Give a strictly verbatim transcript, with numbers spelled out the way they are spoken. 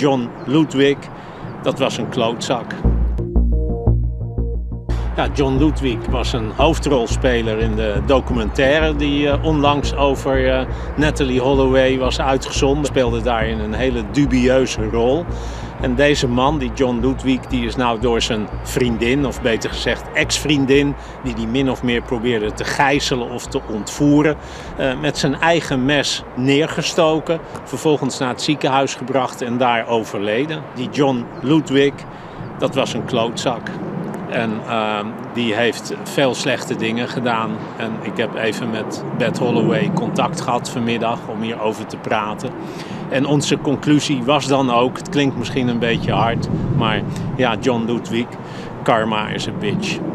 John Ludwig, dat was een klootzak. Ja, John Ludwig was een hoofdrolspeler in de documentaire die uh, onlangs over uh, Natalee Holloway was uitgezonden. Speelde daarin een hele dubieuze rol. En deze man, die John Ludwig, die is nou door zijn vriendin, of beter gezegd ex-vriendin, die die min of meer probeerde te gijzelen of te ontvoeren, uh, met zijn eigen mes neergestoken. Vervolgens naar het ziekenhuis gebracht en daar overleden. Die John Ludwig, dat was een klootzak. En uh, die heeft veel slechte dingen gedaan. En ik heb even met Beth Holloway contact gehad vanmiddag om hierover te praten. En onze conclusie was dan ook, het klinkt misschien een beetje hard, maar ja, John Ludwig, karma is a bitch.